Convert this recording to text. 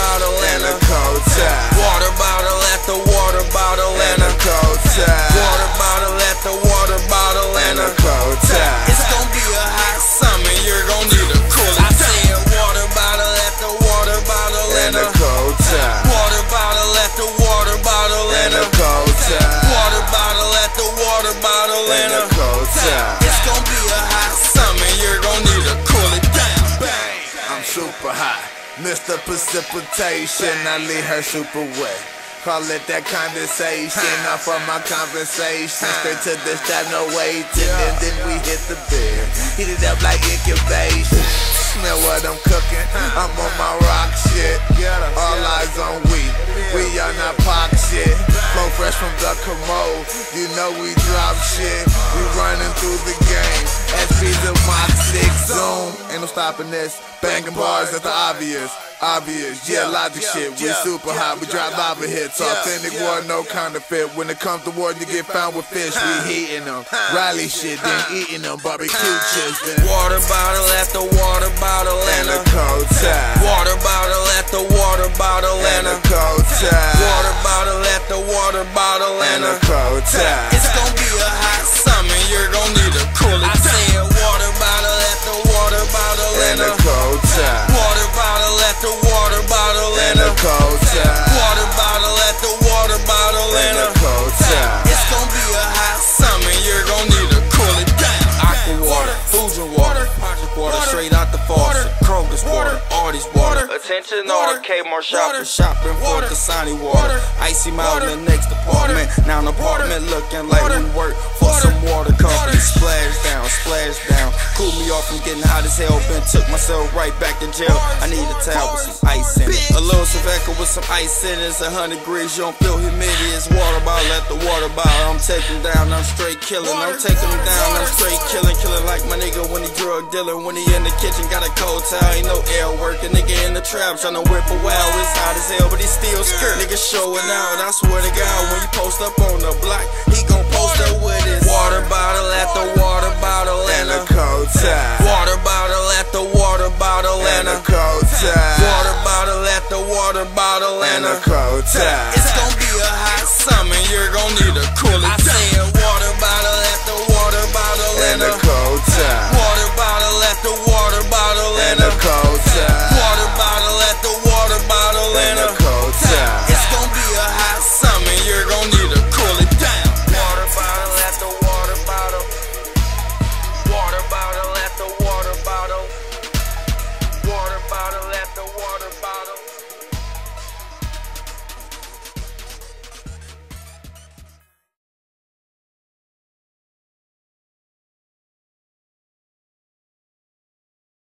bottle and a cold tie. Water bottle at the water bottle and a cold tie. Water bottle at the water bottle and a cold tie. It's gonna be a hot summer, you're gonna need a cooler. I said water bottle at the water bottle and a cold tie. Water bottle at the water bottle and a cold tie. Water bottle at the water bottle and a cold tie. It's gonna be a hot summer, you're gonna need to cool it down. Bang! I'm super hot, Mr. Precipitation. I leave her super wet. Call it that condensation. Off of my conversation. Straight to the shot, no waiting. And then we hit the bed. Heat it up like incubation. Smell what I'm cooking. I'm on my rock shit. All eyes on we. We on our pop shit. Flow fresh from the commode. You know we drop shit. We running through the game. SP the Mach 6 zoom. Ain't no stopping this. Banging bars, that's the obvious. Yeah, logic shit. We super hot, we drop lava hits. Authentic war, no counterfeit. When it comes to war, you get found with fish. We heating them. Riley shit, then eating them. Barbecue chips, then water bottle at the water bottle and a cold tie. Water bottle at the water bottle and a cold tie. Water bottle at the water bottle and a cold tie. It's gonna be a hot summer, you're gonna need a cooler. I said water bottle at the water bottle and a cold tie. Water bottle at the water bottle and a cold tie. Water bottle at the water bottle and a cold tie. It's gonna be a hot summer, you're gonna need to cool it down. Aqua water, Fusion water, pocket water, straight out the faucet. Kroger's water, Artie's water. Attention all Kmart shoppers, shopping for Dasani water. Icy Mountain, the next apartment. Now an apartment looking like we work for some water company. Splash down. Cool me off from getting hot as hell. Been took myself right back in jail. I need a towel with some ice in it. A little Saveca with some ice in it. It's 100 degrees, you don't feel humidity. It's water bottle at the water bottle. I'm taking down, I'm straight killing. I'm taking him down, I'm straight killing. Killing like my nigga when he drug dealing. When he in the kitchen, got a cold towel. Ain't no air working. Nigga in the trap tryna whip a wow. It's hot as hell, but he still skirt. Nigga showing out. I swear to God, when you post up on the block, he gon' post up with his water bottle at the water bottle and a cold tie. Water bottle at the water bottle and a cold tie. Water bottle at the water bottle and a cold tie. It's gonna be a hot summer, you're gonna need a cooler. I said water bottle at the water bottle and a cold tie. Water bottle at the water bottle and a cold tie. Water bottle at the water bottle and a